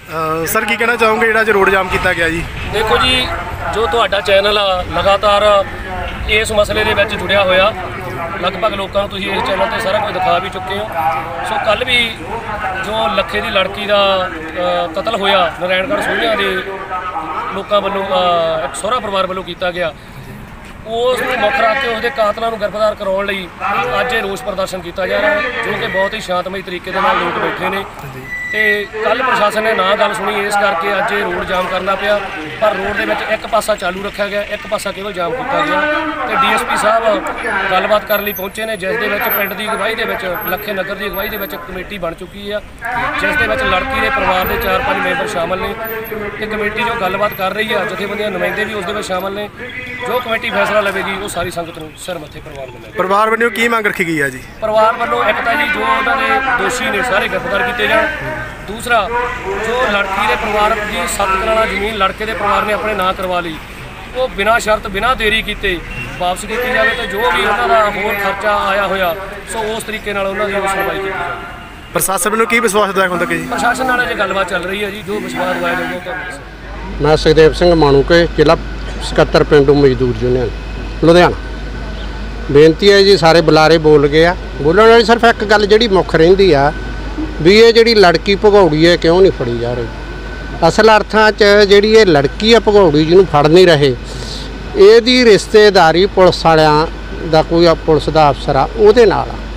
Sir की कहना चाहोगे जो रोड जाम किया गया जी? देखो जी, जो तुहाडा चैनल आ लगातार इस मसले दे विच जुड़िया होया, लगभग लोगों को इस चैनल पर सारा कुछ दिखा भी चुके हो। सो कल भी जो लखे की लड़की का कतल होया नारायणगढ़ सोहनिया के लोगों वालों सोहरा परिवार वालों किया गया, उस मुख रख के उसके कातलों को गिरफ्तार कराने लई अज रोष प्रदर्शन किया जा रहा है, जो कि बहुत ही शांतमई तरीके के लोग बैठे ने। तो कल प्रशासन ने ना गल सुनी, इस करके अज रोड जाम करना पिया। पर रोड के विच एक पासा चालू रखा गया, एक पासा केवल जाम किया गया। तो DSP साहब गलबात करने लई पहुंचे ने, जिस दे विच पिंड की अगवाई दे विच लखे नगर की अगवाई दे विच कमेटी बन चुकी है, जिस दे विच लड़की के परिवार के 4-5 मैंबर शामिल ने। तो कमेटी जो गलबात कर रही है, जथेबंदियां नुमाइंदे भी उस दे विच शामिल ने। जो कमेटी फैसला लवेगी वो सारी संगत को सिर मत्थे परवान मिलेगी। परिवार वालों की मांग रखी गई है जी? परिवार वालों एक तो जी जो उन्होंने दोषी ने सारे गिरफ्तार किए जाए। दूसरा, जो लड़की के परिवार की 7 कनाल जमीन लड़के के परिवार ने अपने नाम करवा ली, वो बिना शर्त बिना देरी किए वापस की जाए। तो जो भी उन्होंने होर खर्चा आया होया, सो उस तरीके उन्होंने सुनवाई की जाए। प्रशासन वालों की विश्वास दिलाया होता कि प्रशासन वाले गलबात चल रही है जी, जो विश्वास दिलाया जाएगा। मैं सुखदेव सिंह माणूके, जिला ਸਕੱਤਰ ਪਿੰਡੂ मजदूर यूनियन लुधियाना। बेनती है जी, सारे बुलारे बोल गए आ, बोलने वाली सिर्फ एक गल जी मुख रही आ भी ये जी लड़की भगौड़ी है क्यों नहीं फड़ी जा रही। असल अर्थां च जी ये लड़की है भगौड़ी जिन्हों फड़ नहीं रहे, ਇਹਦੀ रिश्तेदारी पुलिस वालियां दा कोई पुलिस का अफसर आ ਉਹਦੇ ਨਾਲ आ।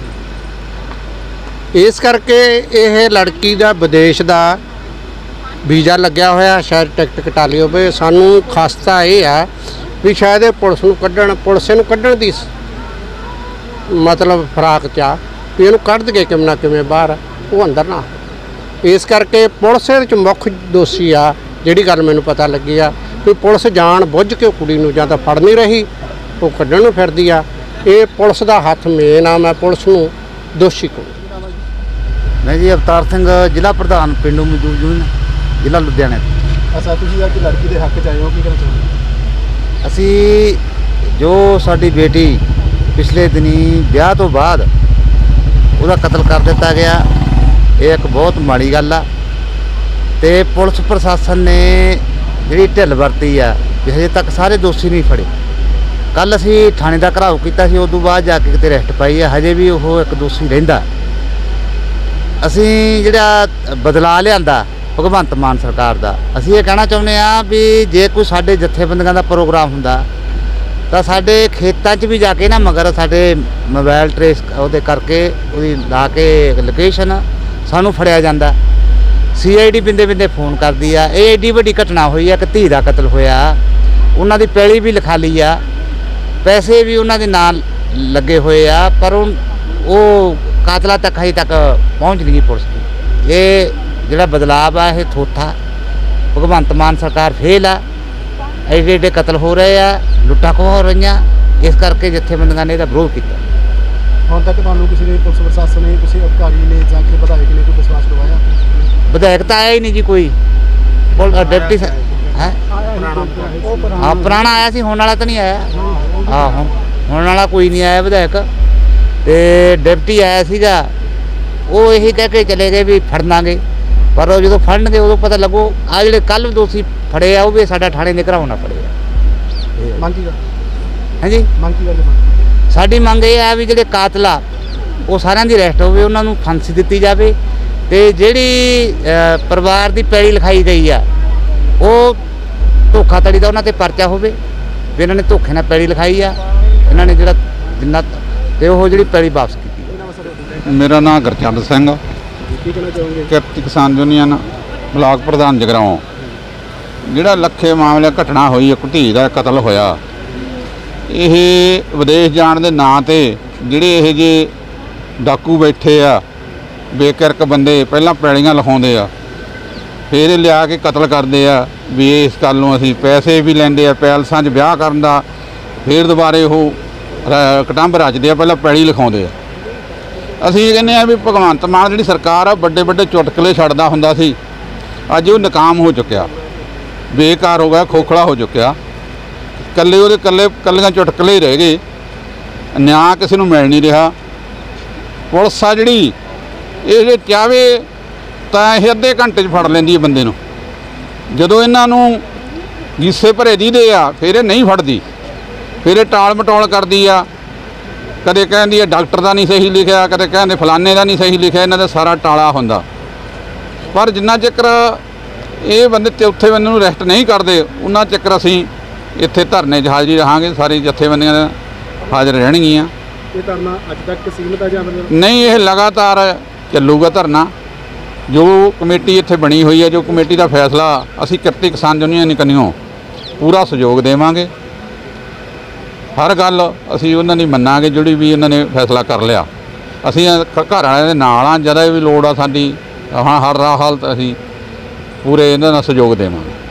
इस करके ये लड़की का विदेश का वीज़ा लग्या होया, शायद टिकट कटा ली हो। सानू खास्ता ये है भी शायद पुलिस नूं कढ़ण, पुलिस नूं कढ़ण दी मतलब फराक चा भी इहनूं कढ़ दे किवें ना किवें बाहर, वो अंदर ना। इस करके पुलिस च मुख दोषी आ, जिहड़ी गल मैनूं पता लगी आ भी पुलिस जान बुझ के कुड़ी नूं जां तां फड़ नहीं रही, वो कढ़ण नूं फिरदी आ। ये पुलिस का हथ मेन आ, मैं पुलिस नूं दोषी कहूँ। मैं जी अवतार सिंह, जिला प्रधान पिंडू मजदूर यूनियन, जिला लुधियाना। अच्छा, तुसीं अज लड़की के हक च आए हो, की कहना चाहोगे? असी जो साडी बेटी पिछले दिनी ब्याह तो बाद उसका कतल कर दिता गया, ये एक बहुत माड़ी गल आ। ते पुलिस प्रशासन ने जिहड़ी ढिल वरती आ, हजे तक सारे दोषी नहीं फड़े। कल असी थाने का घराव किया, उस बाद जाके किते अरेस्ट पाई है, हजे भी वो एक दोषी रहिंदा। असी जिहड़ा बदलाव लिआंदा भगवंत मान सरकार का, असी ये कहना चाहुंदे आ भी जे कोई साडे जथेबंदियां का प्रोग्राम हुंदा तां साडे खेतां 'च भी जाके ना मगर साडे मोबाइल ट्रेस उहदे करके उहदी ला के लोकेशन सानू फड़िया जांदा। CID बिंदे बिंदे फोन करदी आ। ये एडी वड्डी घटना हुई है कि धी दा कतल होया, उन्हां दी पैली भी लिखा ली आ, पैसे भी उन्हां दे नाल लगे हुए आ, पर वो कातला तक हजे तक पहुँच नहीं गई पुलिस। ये जिहड़ा बदलाव आ ये थोथा, भगवंत मान सरकार फेल आ। एडे एडे कतल हो रहे आ, लुट्टा खो हो रही, इस करके जथेबंदियां ने इसदा विरोध किया। हुण तक तुहानूं किसी ने पुलिस प्रशासन ने किसी अधिकारी ने जां कि विधायक ने कोई विश्वास करवाया? विधायक तो आया ही नहीं जी कोई, डिप्टी है हाँ पुराना आया सी, होने वाला तो नहीं आया। हाँ होने वाला कोई नहीं आया विधायक। तो डिप्टी आया सीगा, वो यही कह के चले गए भी फड़ लांगे, पर जो फड़नगे उदों पता लगो आ जिहड़े कल दोषी फड़े आ वो भी साडा थाणे दे घराव ना फड़े आ। मंग की हाँ जी, मंग की साडी मंग ये है भी जिहड़े कातल आ वो सारिਆਂ ਦੀ अरेस्ट होवे, उन्हां नूं फांसी दित्ती जावे। ते जिहड़ी परिवार की पैली लिखाई गई आ वो धोखाधड़ी का उन्हां ते परचा होवे भी इन्हां ने धोखे नाल पैली लिखाई आ, इन्हां ने जिहड़ा जिन्ना ते ओह जिहड़ी पैली वापस कीती। मेरा नाम गुरचंद सिंह, किरती किसान यूनियन ब्लाक प्रधान जगराओं। जिहड़ा लखे मामले घटना हुई, एक धी का कतल होया, ये विदेश जाण दे नां ते जिहड़े ये जे डाकू बैठे आ बेकिरक बंदे पहलां पैलियां लिखाउंदे आ, फिर लिया के कतल करते आ भी इस गल नूं असीं पैसे भी लैंदे आ, पैलसां 'च विआह करन दा, फिर दुबारे वो कटंब रचदे आ, पहलां पैली लिखाउंदे आ। असीं कहने आ भी भगवंत मान जिहड़ी सरकार आ ਵੱਡੇ ਵੱਡੇ चुटकले छड्डदा हुंदा सी, अज वो नाकाम हो चुक्या, बेकार हो गया, खोखला हो चुक्या। कल्ले ਉਹਦੇ ਕੱਲੀਆਂ चुटकले ही रह गए, न्याय किसी नूं मिल नहीं रहा। पुलिस आ जिहड़ी ये चाहे ਤਾਂ ਇਹ ਅੱਧੇ ਘੰਟੇ 'ਚ ਫੜ ਲੈਂਦੀ ਹੈ ਬੰਦੇ ਨੂੰ। ਜਦੋਂ ਇਹਨਾਂ ਨੂੰ ਗੀਸੇ ਭਰੇ ਦੀਦੇ ਆ ਫਿਰ ਇਹ ਨਹੀਂ ਫੜਦੀ, ਫਿਰ ਇਹ ਟਾਲ ਮਟੋਲ ਕਰਦੀ ਆ। ਕਦੇ ਕਹਿੰਦੀ ਹੈ ਡਾਕਟਰ ਦਾ ਨਹੀਂ ਸਹੀ ਲਿਖਿਆ, ਕਦੇ ਕਹਿੰਦੇ ਫਲਾਣੇ ਦਾ ਨਹੀਂ ਸਹੀ ਲਿਖਿਆ। ਇਹਨਾਂ ਦਾ ਸਾਰਾ ਟਾਲਾ ਹੁੰਦਾ। ਪਰ ਜਿੰਨਾ ਚਿਰ ਇਹ ਬੰਦੇ ਚੌਥੇ ਬੰਦੇ ਨੂੰ ਰੈਸਟ ਨਹੀਂ ਕਰਦੇ ਉਹਨਾਂ ਚਿਰ ਅਸੀਂ ਇੱਥੇ ਧਰਨੇ 'ਚ ਹਾਜ਼ਰੀ ਰਹਾਂਗੇ। ਸਾਰੀ ਜਥੇਬੰਦੀਆਂ ਹਾਜ਼ਰ ਰਹਿਣਗੀਆਂ। ਇਹ ਧਰਨਾ ਅੱਜ ਤੱਕ ਸੀਮਿਤ ਆ ਜਾਂ ਫਿਰ ਨਹੀਂ, ਇਹ ਲਗਾਤਾਰ ਚੱਲੂਗਾ ਧਰਨਾ। ਜੋ ਕਮੇਟੀ ਇੱਥੇ ਬਣੀ ਹੋਈ ਹੈ, ਜੋ ਕਮੇਟੀ ਦਾ ਫੈਸਲਾ, ਅਸੀਂ ਕਿਰਤੀ ਕਿਸਾਨ ਯੂਨੀਅਨ ਕਨੀਓ ਪੂਰਾ ਸਹਿਯੋਗ ਦੇਵਾਂਗੇ। ਹਰ ਗੱਲ ਅਸੀਂ ਉਹਨਾਂ ਦੀ ਮੰਨਾਂਗੇ, ਜਿਹੜੀ ਵੀ ਉਹਨਾਂ ਨੇ ਫੈਸਲਾ ਕਰ ਲਿਆ। ਅਸੀਂ ਘਰ ਵਾਲਿਆਂ ਦੇ ਨਾਲ ਆ, ਜਦੋਂ ਵੀ ਲੋੜ ਆ ਸਾਡੀ, ਹਾਂ ਹਰ ਹਾਲਤ ਅਸੀਂ ਪੂਰੇ ਇਹਨਾਂ ਦਾ ਸਹਿਯੋਗ ਦੇਵਾਂਗੇ।